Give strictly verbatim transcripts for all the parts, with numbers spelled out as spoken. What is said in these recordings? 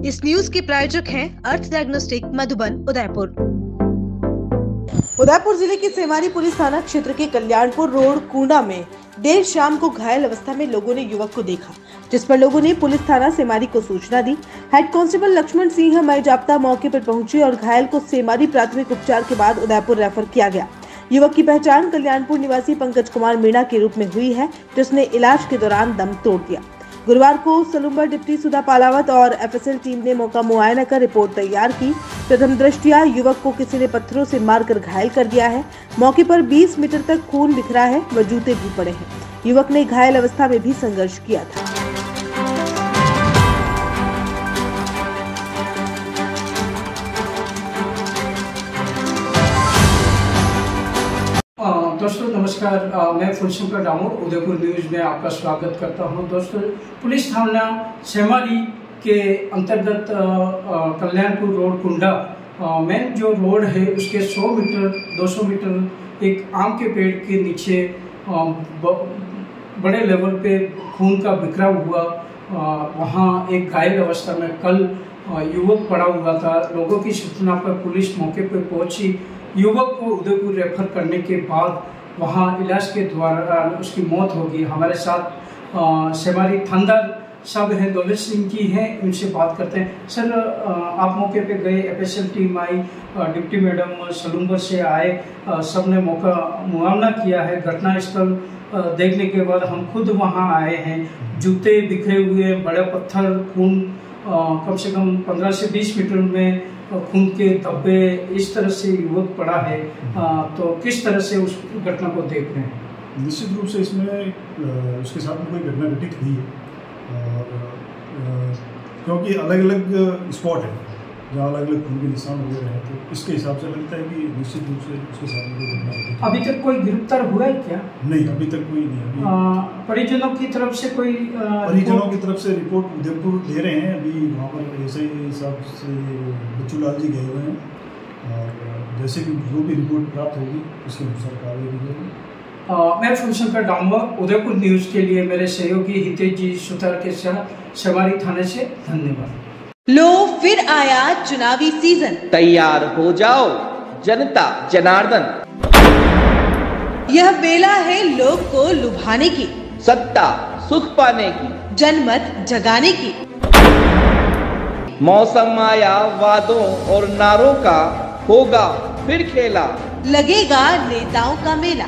इस न्यूज के प्रायोजक हैं अर्थ डायग्नोस्टिक मधुबन उदयपुर। उदयपुर जिले के सेमारी पुलिस थाना क्षेत्र के कल्याणपुर रोड कुंडा में देर शाम को घायल अवस्था में लोगों ने युवक को देखा, जिस पर लोगों ने पुलिस थाना सेमारी को सूचना दी। हेड कांस्टेबल लक्ष्मण सिंह मयजाप्ता मौके पर पहुंचे और घायल को सेमारी प्राथमिक उपचार के बाद उदयपुर रेफर किया गया। युवक की पहचान कल्याणपुर निवासी पंकज कुमार मीणा के रूप में हुई है, जिसने इलाज के दौरान दम तोड़ दिया। गुरुवार को सलूम्बर डिप्टी सुधा पालावत और एफएसएल टीम ने मौका मुआयना कर रिपोर्ट तैयार की। प्रथम दृष्टया युवक को किसी ने पत्थरों से मारकर घायल कर दिया है। मौके पर बीस मीटर तक खून बिखरा है व जूते भी पड़े हैं। युवक ने घायल अवस्था में भी संघर्ष किया था। दोस्तों नमस्कार, मैं फुलशंकर डामोर उदयपुर न्यूज में आपका स्वागत करता हूं। दोस्तों, पुलिस थाना सेमारी के अंतर्गत कल्याणपुर रोड कुंडा मेन जो रोड है उसके सौ मीटर दो सौ मीटर एक आम के पेड़ के नीचे बड़े लेवल पे खून का बिखरा हुआ वहां एक घायल अवस्था में कल युवक पड़ा हुआ था। लोगों की सूचना पर पुलिस मौके पर पहुंची। युवक को उदयपुर रेफर करने के बाद वहां इलाज के द्वारा उसकी मौत होगी। हमारे साथ सेमारी थानेदार साहब हैं, दौलत सिंह जी हैं, उनसे बात करते हैं। सर, आप मौके पे गए, एफएसएल टीम आई, डिप्टी मैडम सलूम्बर से आए, सब ने मौका मुआयना किया है। घटनास्थल देखने के बाद हम खुद वहां आए हैं। जूते बिखरे हुए, बड़े पत्थर, खून कम से कम पंद्रह से बीस मीटर में खून के धब्बे, इस तरह से युवक पड़ा है। आ, तो किस तरह से उस घटना को देख रहे हैं? निश्चित रूप से इसमें उसके साथ में कोई घटना घटित हुई है और क्योंकि अलग अलग स्पॉट है जहाँ अलग अलग खून के निशान वगैरह हैं, तो इसके हिसाब से लगता है कि निश्चित रूप से उसके साथ में कोई घटना घटित। अभी तक कोई गिरफ्तार हुआ है क्या? नहीं, अभी तक कोई नहीं। अभी आ, परिजनों की तरफ से कोई परिजनों की तरफ से रिपोर्ट उदयपुर दे रहे हैं। अभी वहाँ पर ऐसे हिसाब से बच्चू लाल जी गए हुए हैं और जैसे कि जो भी रिपोर्ट प्राप्त होगी उसके अनुसार कार्रवाई की जाएगी। मैं फुलशंकर डामोर उदयपुर न्यूज के लिए मेरे सहयोगी हितेश जी सुतार के साथ सेमारी थाने से धन्यवाद। लो फिर आया चुनावी सीजन, तैयार हो जाओ जनता जनार्दन। यह बेला है लोग को लुभाने की, सत्ता सुख पाने की, जनमत जगाने की। मौसम आया वादों और नारों का, होगा फिर खेला, लगेगा नेताओं का मेला।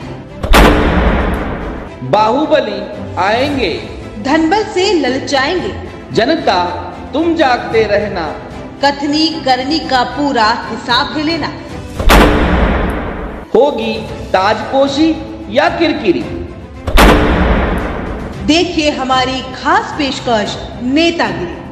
बाहुबली आएंगे, धनबल से ललचाएंगे। जनता तुम जागते रहना, कथनी करनी का पूरा हिसाब है लेना। होगी ताजपोशी या किरकिरी, देखिए हमारी खास पेशकश नेतागिरी।